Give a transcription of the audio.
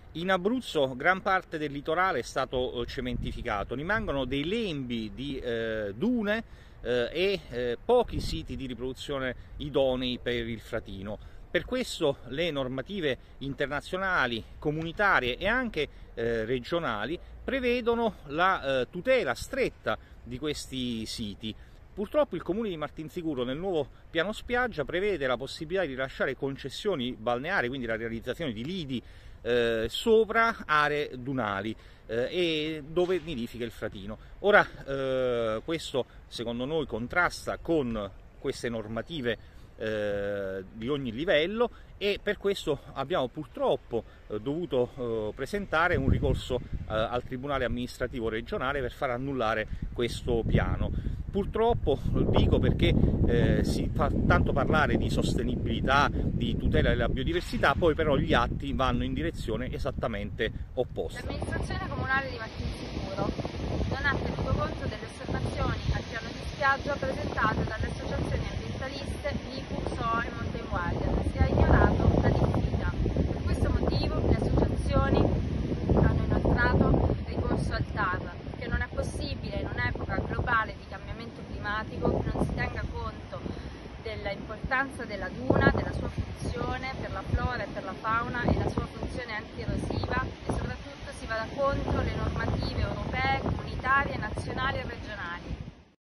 In Abruzzo gran parte del litorale è stato cementificato, rimangono dei lembi di dune e pochi siti di riproduzione idonei per il fratino. Per questo le normative internazionali, comunitarie e anche regionali prevedono la tutela stretta di questi siti. Purtroppo il comune di Martinsicuro nel nuovo piano spiaggia prevede la possibilità di rilasciare concessioni balneari, quindi la realizzazione di lidi sopra aree dunali e dove nidifica il fratino. Ora questo secondo noi contrasta con queste normative di ogni livello e per questo abbiamo purtroppo dovuto presentare un ricorso al Tribunale amministrativo regionale per far annullare questo piano. Purtroppo lo dico perché si fa tanto parlare di sostenibilità, di tutela della biodiversità, poi però gli atti vanno in direzione esattamente opposta. L'amministrazione comunale di Martinsicuro non ha tenuto conto delle osservazioni al piano di spiaggia presentate dalle associazioni ambientaliste Lipu, SOA e Monte Guardia, che si è ignorato la diffida. Per questo motivo le associazioni hanno inoltrato ricorso al TAR, perché non è possibile in un'epoca globale di cambiamento climatico che non si tenga conto dell'importanza della duna, della sua funzione per la flora e per la fauna e la sua funzione antierosiva, e soprattutto si vada contro le normative europee, comunitarie, nazionali e regionali.